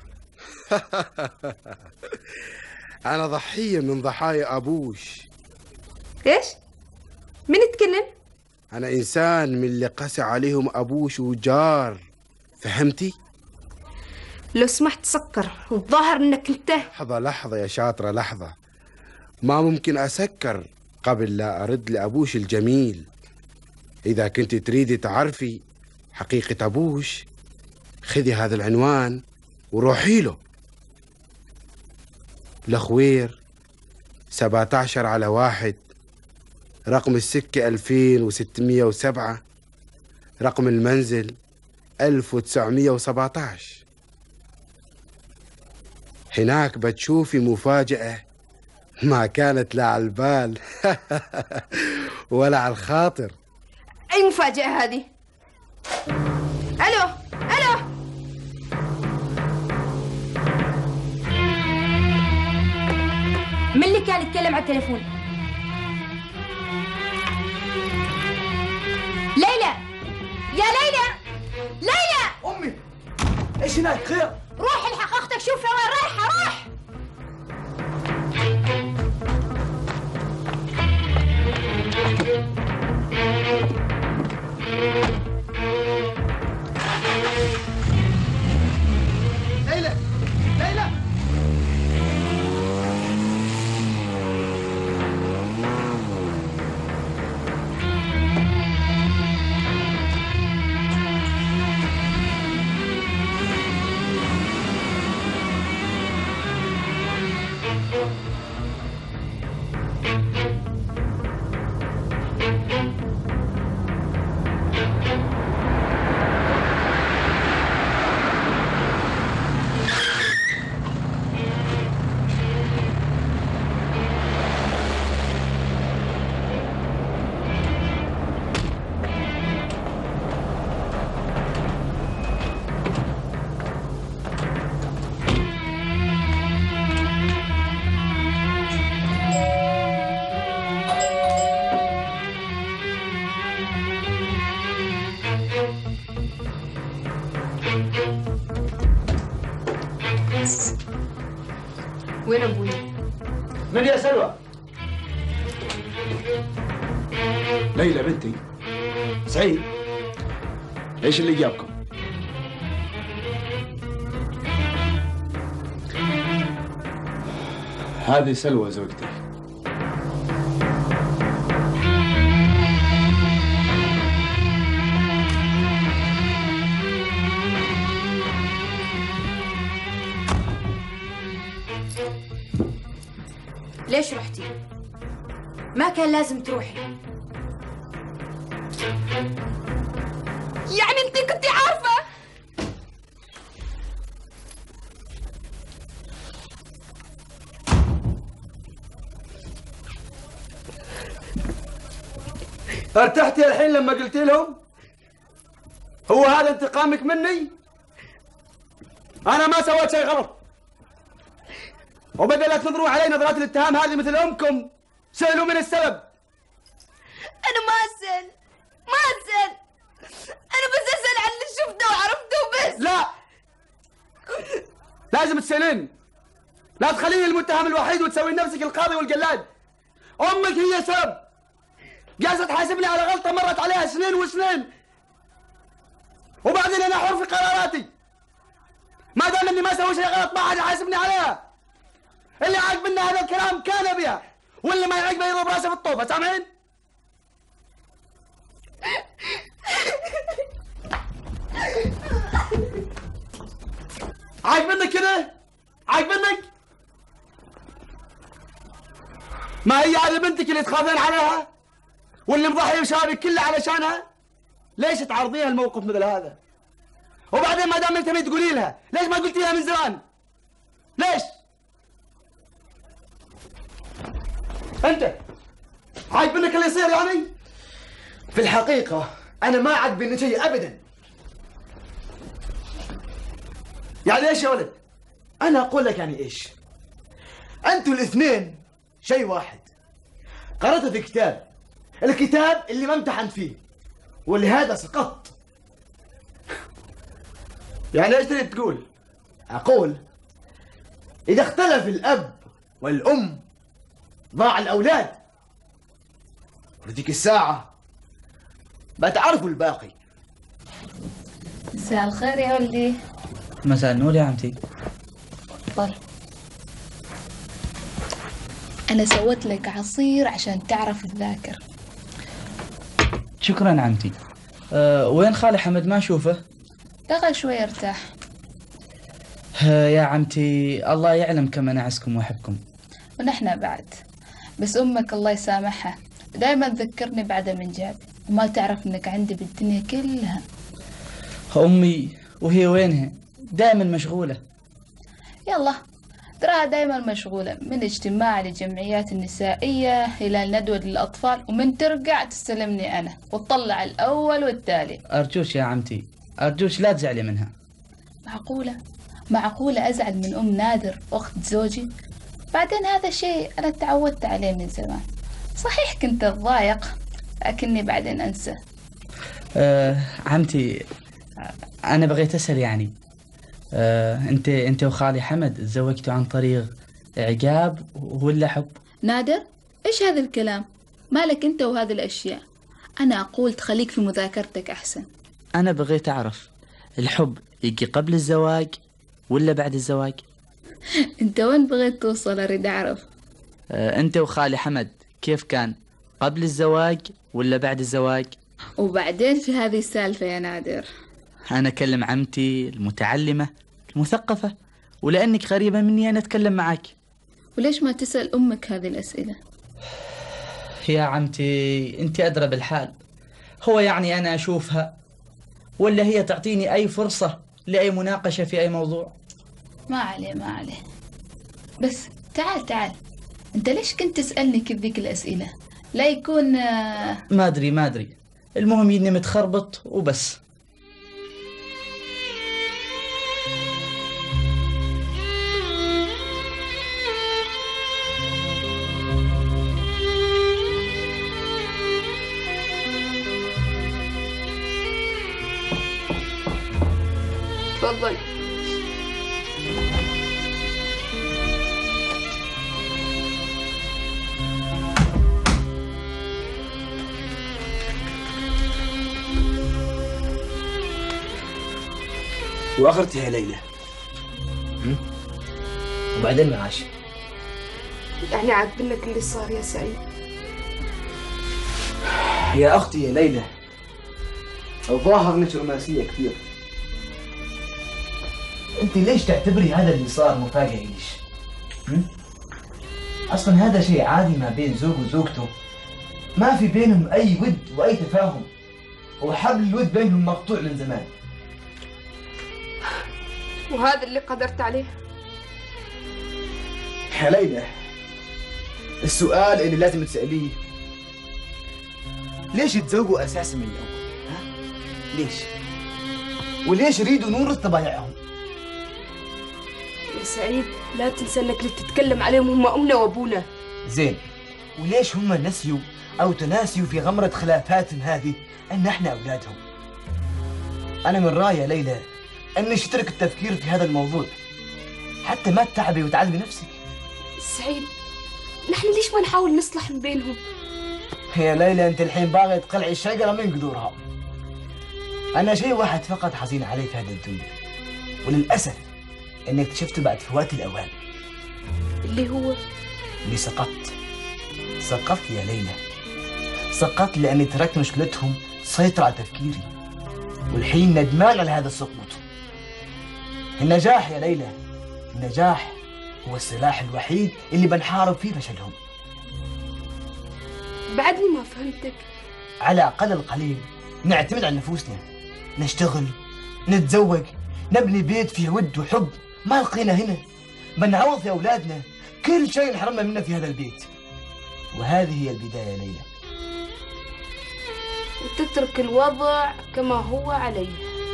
أنا ضحية من ضحايا أبوش. ايش؟ من يتكلم؟ أنا إنسان من اللي قسى عليهم أبوش وجار، فهمتي؟ لو سمحت سكر، الظاهر انك انت. لحظة يا شاطرة، لحظة. ما ممكن أسكر قبل لا أرد لأبوش الجميل. إذا كنت تريدي تعرفي حقيقة أبوش، خذي هذا العنوان وروحي له. الخوير 17/1، رقم السكة 2607، رقم المنزل 1917. هناك بتشوفي مفاجأة ما كانت لا على البال ولا على الخاطر. اي مفاجأة هذه؟ الو الو، من اللي كان يتكلم على التليفون؟ ليلى، يا ليلى، ليلى. امي، ايش هناك؟ خير؟ روح الحق اختك، شوفها وين رايحه، روح. ليلى، ليلى. وين ابوي؟ من يا سلوى؟ ليلى بنتي. سعيد، ايش اللي جابكم؟ هذه سلوى زوجتي. ليش رحتي؟ ما كان لازم تروحي. يعني انت كنت عارفة؟ ارتحتي الحين لما قلتي لهم؟ هو هذا انتقامك مني؟ أنا ما سويت شيء غلط، وبدل لا تنظروا علي نظرات الاتهام هذه مثل أمكم، سألوا من السبب. أنا ما أسأل، ما أسأل، أنا بس أسأل عن اللي شفته وعرفته وبس. لا، لازم تسألين، لا تخليني المتهم الوحيد وتسوي نفسك القاضي والجلاد. أمك هي سبب، جالسة تحاسبني على غلطة مرت عليها سنين وسنين، وبعدين أنا حر في قراراتي. ما دام إني ما سوي شيء غلط ما حد يحاسبني عليها. اللي عاجبني هذا الكلام كان بها، واللي ما يعجبه يضرب راسه في الطوبة، سامعين؟ عاجبنك كده؟ عاجبنك؟ ما هي هذه بنتك اللي تخافين عليها؟ واللي مضحي بشبابك كله علشانها؟ ليش تعرضيها الموقف مثل هذا؟ وبعدين ما دام انت تقولي لها، ليش ما قلتيها من زمان؟ ليش؟ انت عاجبنك اللي يصير يعني؟ في الحقيقة أنا ما عاجبني شيء أبدا. يعني ايش يا ولد؟ أنا أقول لك يعني إيش؟ أنتوا الاثنين شيء واحد. قرأت في كتاب، الكتاب اللي ما امتحنت فيه، ولهذا سقطت. يعني ايش تريد تقول؟ أقول إذا اختلف الأب والأم ضاع الأولاد، وذيك الساعة بتعرفوا الباقي. مساء الخير يا ولدي. مساء النور يا عمتي. تفضل. أنا سويت لك عصير عشان تعرف تذاكر. شكرا عمتي. وين خالي حمد ما أشوفه؟ دخل شوي ارتاح. يا عمتي الله يعلم كم أنا أعزكم وأحبكم. ونحن بعد. بس أمك الله يسامحها دايما تذكرني بعد من جاب، وما تعرف إنك عندي بالدنيا كلها. أمي وهي وينها؟ دائما مشغولة. يلا تراها دايما مشغولة، من اجتماع لجمعيات النسائية إلى الندوة للأطفال، ومن ترجع تستلمني أنا وتطلع الأول والتالي. أرجوش يا عمتي أرجوش لا تزعلي منها. معقولة أزعل من أم نادر أخت زوجي؟ بعدين هذا شيء أنا تعودت عليه من زمان. صحيح كنت أتضايق لكني بعدين أنسى. عمتي أنا بغيت أسأل يعني أنت وخالي حمد تزوجتوا عن طريق إعجاب ولا حب؟ نادر إيش هذا الكلام؟ مالك أنت وهذه الأشياء؟ أنا أقول تخليك في مذاكرتك أحسن. أنا بغيت أعرف الحب يجي قبل الزواج ولا بعد الزواج؟ أنت وين بغيت توصل؟ أريد أعرف. أنت وخالي حمد كيف كان؟ قبل الزواج ولا بعد الزواج؟ وبعدين في هذه السالفة يا نادر أنا أكلم عمتي المتعلمة المثقفة، ولأنك قريبة مني أنا أتكلم معك. وليش ما تسأل أمك هذه الأسئلة؟ يا عمتي أنت أدرى بالحال. هو يعني أنا أشوفها ولا هي تعطيني أي فرصة لأي مناقشة في أي موضوع؟ ما عليه. بس تعال أنت ليش كنت تسألني كيف ذيك الأسئلة؟ لا يكون ما أدري المهم إني متخربط وبس. تفضل. وآخرتي يا ليلى. وبعدين معاش؟ يعني عاجبنك اللي صار يا سعيد؟ يا أختي يا ليلى الظاهر انك رومانسية كثير. انت ليش تعتبري هذا اللي صار مفاجأة ليش؟ اصلا هذا شيء عادي ما بين زوج وزوجته، ما في بينهم اي ود واي تفاهم، وحبل الود بينهم مقطوع من زمان. وهذا اللي قدرت عليه؟ يا ليلى السؤال اللي لازم تسأليه ليش تزوجوا اساسا من الاول؟ ها؟ ليش؟ وليش يريدوا نورث طبايعهم؟ يا سعيد لا تنسى انك اللي تتكلم عليهم هم امنا وابونا. زين وليش هم نسيوا او تناسيوا في غمرة خلافاتهم هذه ان احنا اولادهم؟ انا من رايي يا ليلى ان نشترك التفكير في هذا الموضوع حتى ما تتعبي وتعذبي نفسك. سعيد نحن ليش ما نحاول نصلح من بينهم؟ يا ليلى انت الحين باغي تقلعي الشجره من قدورها. انا شيء واحد فقط حزين عليه في هذه الدنيا، وللاسف اني اكتشفته بعد فوات الاوان. اللي هو اني سقطت يا ليلى. سقطت لاني تركت مشكلتهم تسيطر على تفكيري، والحين ندمان على هذا السقوط. النجاح يا ليلى، النجاح هو السلاح الوحيد اللي بنحارب فيه فشلهم. بعدني ما فهمتك. على أقل القليل نعتمد على نفوسنا، نشتغل، نتزوج، نبني بيت فيه ود وحب ما لقينا هنا. بنعوض في أولادنا كل شيء انحرمنا منه في هذا البيت. وهذه هي البداية يا ليلى. وتترك الوضع كما هو عليه.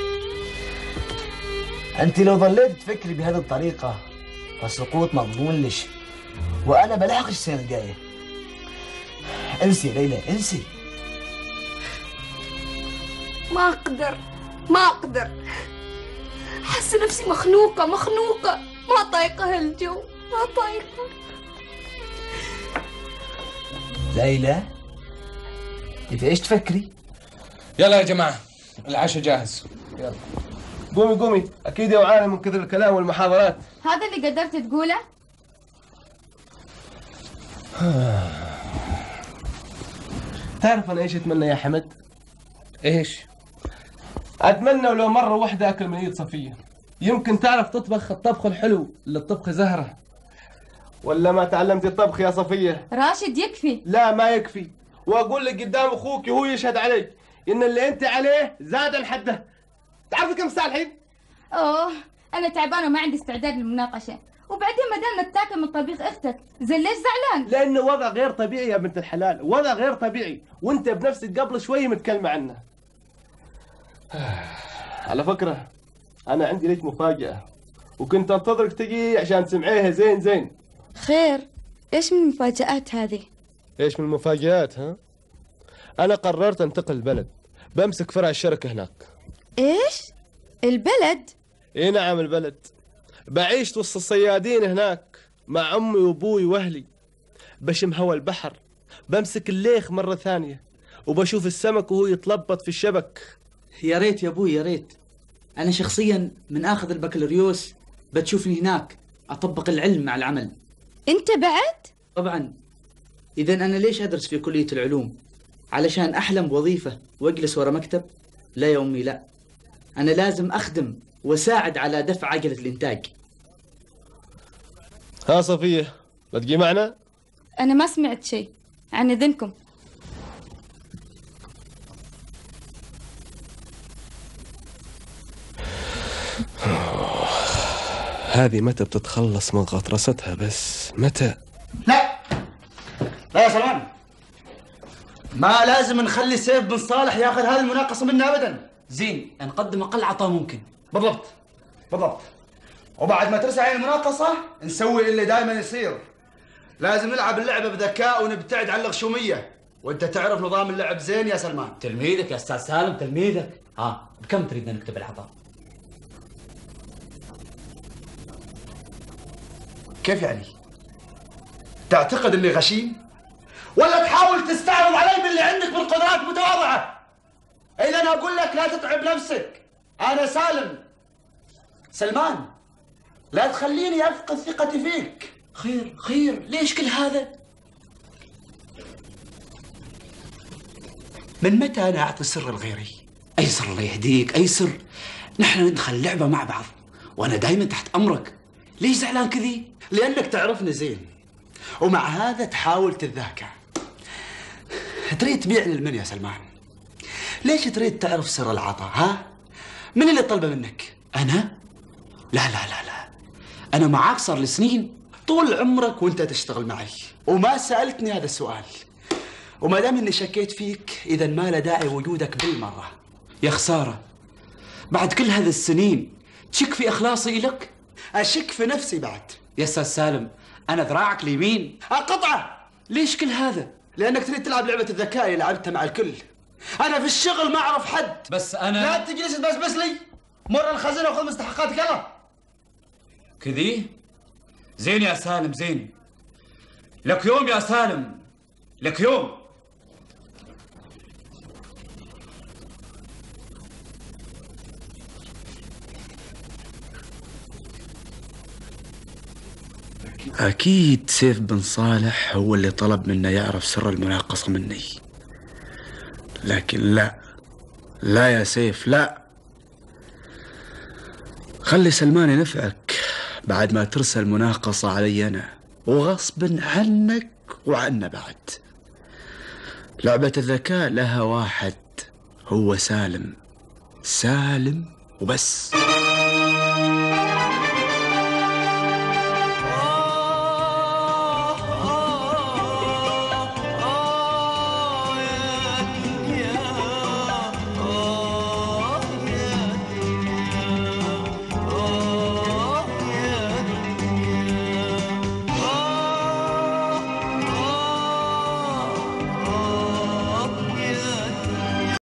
أنت لو ظليت تفكري بهذه الطريقة فالسقوط مضمون لش، وأنا بلحقش السنة الجاية. انسي يا ليلى، انسي. ما أقدر أحس نفسي مخنوقة ما طايقة هالجو، ما طايقة. ليلى، انت ايش تفكري؟ يلا يا جماعة، العشاء جاهز. يلا قومي اكيد يا وعانة من كثر الكلام والمحاضرات. هذا اللي قدرت تقوله؟ تعرف انا ايش اتمنى يا حمد؟ ايش؟ اتمنى ولو مرة واحدة اكل من ايد صفية. يمكن تعرف تطبخ الطبخ الحلو اللي الطبخ زهرة. ولا ما تعلمتي الطبخ يا صفية؟ راشد يكفي. لا ما يكفي، واقول لك قدام اخوك وهو يشهد عليك ان اللي انت عليه زاد عن حده. تعرفي كم ساعة الحين؟ اوه انا تعبانة وما عندي استعداد للمناقشة، وبعدين ما دامك تاكل من طبيخ اختك، زين ليش زعلان؟ لانه وضع غير طبيعي يا بنت الحلال، وضع غير طبيعي، وانت بنفسك قبل شوي متكلمة عنه. على فكرة انا عندي لك مفاجأة، وكنت انتظرك تجي عشان تسمعيها زين. خير، ايش من المفاجآت هذه؟ ايش من المفاجآت ها؟ انا قررت انتقل البلد، بمسك فرع الشركة هناك. ايش؟ البلد؟ اي نعم البلد. بعيش وسط الصيادين هناك مع امي وابوي واهلي، بشم هوا البحر، بمسك الليخ مرة ثانية، وبشوف السمك وهو يتلبط في الشبك. يا ريت يا ابوي، يا ريت. انا شخصيا من اخذ البكالوريوس بتشوفني هناك اطبق العلم مع العمل. انت بعد؟ طبعا. اذا انا ليش ادرس في كلية العلوم؟ علشان احلم بوظيفة واجلس ورا مكتب؟ لا يا امي لا، انا لازم اخدم وساعد على دفع عجلة الانتاج. ها صفية، بتجي معنا؟ انا ما سمعت شيء، عن اذنكم. هذه متى بتتخلص من غطرستها بس؟ متى؟ لا يا سلمان، ما لازم نخلي سيف بن صالح ياخذ هذه المناقصة منا أبدا. زين، نقدم أقل عطاء ممكن. بالضبط. وبعد ما ترسى على المناقصة نسوي اللي دائما يصير، لازم نلعب اللعبة بذكاء ونبتعد عن الغشومية، وانت تعرف نظام اللعب زين يا سلمان. تلميذك يا استاذ سالم، تلميذك. بكم تريد نكتب العطاء؟ كيف يعني؟ تعتقد اني غشيم؟ ولا تحاول تستعرض علي باللي عندك من قدرات متواضعة؟ اذا انا اقول لك لا تتعب نفسك، انا سلمان، لا تخليني افقد ثقتي فيك. خير، ليش كل هذا؟ من متى انا اعطي سر لغيري؟ اي سر الله يهديك، اي سر. نحن ندخل لعبة مع بعض، وانا دايما تحت امرك. ليش زعلان كذي؟ لانك تعرفني زين، ومع هذا تحاول تتذاكى. تريد تبيع لمن يا سلمان؟ ليش تريد تعرف سر العطاء ها؟ من اللي طلبه منك؟ انا؟ لا، انا معاك صار لسنين، طول عمرك وانت تشتغل معي وما سألتني هذا السؤال، وما دام اني شكيت فيك اذا ما له داعي وجودك بالمرة. يا خسارة، بعد كل هذه السنين تشك في اخلاصي لك؟ اشك في نفسي بعد. يا استاذ سالم، انا ذراعك اليمين. اقطعه. ليش كل هذا؟ لانك تريد تلعب لعبة الذكاء اللي لعبتها مع الكل. انا في الشغل ما اعرف حد، بس انا لا تجلس بس لي. مر الخزينة وخذ مستحقاتك. يلا كذي. زين يا سالم، زين. لك يوم يا سالم، لك يوم. أكيد سيف بن صالح هو اللي طلب منا يعرف سر المناقصة مني، لكن لا يا سيف، لا. خلي سلمان ينفعك بعد ما ترسل المناقصة علي أنا، وغصب عنك وعنا بعد. لعبة الذكاء لها واحد، هو سالم وبس.